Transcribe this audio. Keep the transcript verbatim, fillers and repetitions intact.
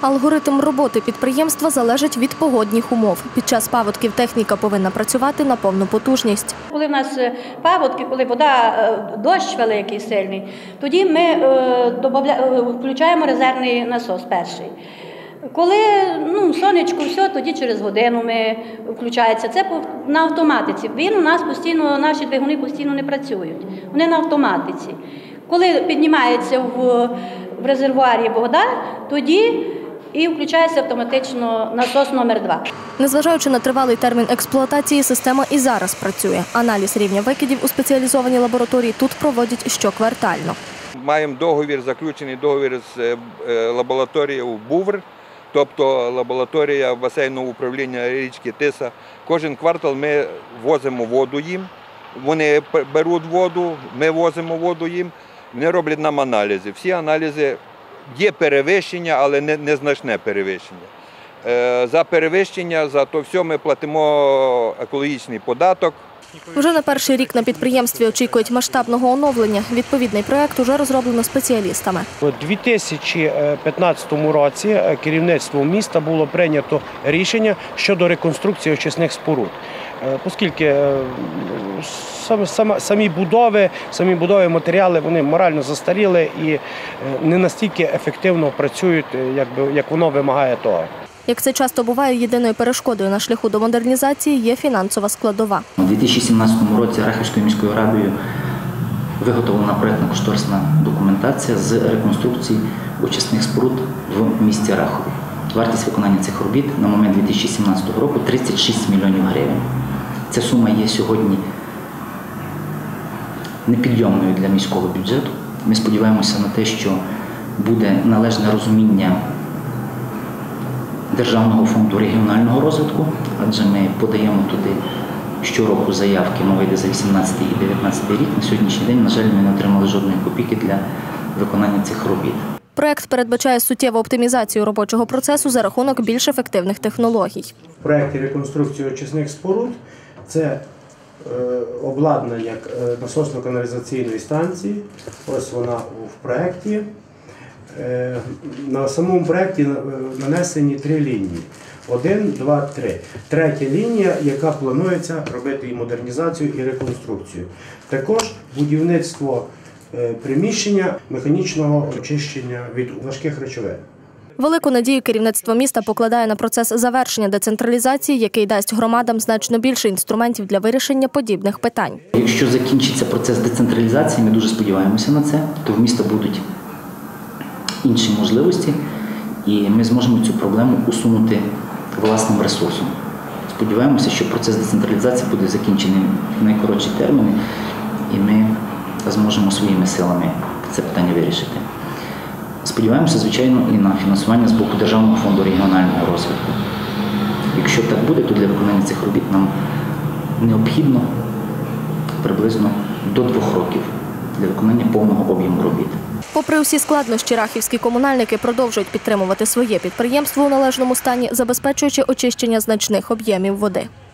Алгоритм роботи підприємства залежить від погодних умов. Під час паводків техніка повинна працювати на повну потужність. Коли в нас паводки, коли вода, дощ великий, сильний, тоді ми включаємо резервний насос перший. Коли ну, сонечко, все, тоді через годину ми включається. Це на автоматиці. Він у нас постійно, наші двигуни постійно не працюють. Вони на автоматиці. Коли піднімається в, в резервуарі вода, тоді і включається автоматично насос номер два. Незважаючи на тривалий термін експлуатації, система і зараз працює. Аналіз рівня викидів у спеціалізованій лабораторії тут проводять щоквартально. Маємо договір, заключений договір з лабораторією БУВР, тобто лабораторія басейного управління річки Тиса. Кожен квартал ми возимо воду їм, вони беруть воду, ми возимо воду їм, вони роблять нам аналізи. Всі аналізи є перевищення, але не, незначне перевищення. Е, за перевищення, за то все ми платимо екологічний податок. Вже на перший рік на підприємстві очікують масштабного оновлення. Відповідний проєкт уже розроблено спеціалістами. У дві тисячі п'ятнадцятому році керівництвом міста було прийнято рішення щодо реконструкції очисних споруд. Оскільки самі будови, самі будові матеріали вони морально застаріли і не настільки ефективно працюють, як воно вимагає того. Як це часто буває, єдиною перешкодою на шляху до модернізації є фінансова складова. У дві тисячі сімнадцятому році Рахівською міською радою виготовлена проєктно-кошторисна документація з реконструкції очисних споруд в місті Рахові. Вартість виконання цих робіт на момент дві тисячі сімнадцятого року – тридцять шість мільйонів гривень. Ця сума є сьогодні непідйомною для міського бюджету. Ми сподіваємося на те, що буде належне розуміння Державного фонду регіонального розвитку, адже ми подаємо туди щороку заявки, мова йде за вісімнадцятий і дев'ятнадцятий рік. На сьогоднішній день, на жаль, ми не отримали жодної копійки для виконання цих робіт. Проєкт передбачає суттєву оптимізацію робочого процесу за рахунок більш ефективних технологій. В проєкті реконструкції очисних споруд – це обладнання насосно-каналізаційної станції, ось вона в проєкті. На самому проєкті нанесені три лінії. Один, два, три. Третя лінія, яка планується робити і модернізацію, і реконструкцію. Також будівництво приміщення механічного очищення від важких речовин. Велику надію керівництво міста покладає на процес завершення децентралізації, який дасть громадам значно більше інструментів для вирішення подібних питань. Якщо закінчиться процес децентралізації, ми дуже сподіваємося на це, то в міста будуть інші можливості, і ми зможемо цю проблему усунути власним ресурсом. Сподіваємося, що процес децентралізації буде закінчений в найкоротші терміни, і ми зможемо своїми силами це питання вирішити. Сподіваємося, звичайно, і на фінансування з боку Державного фонду регіонального розвитку. Якщо так буде, то для виконання цих робіт нам необхідно приблизно до двох років для виконання повного об'єму робіт. Попри усі складнощі, рахівські комунальники продовжують підтримувати своє підприємство у належному стані, забезпечуючи очищення значних об'ємів води.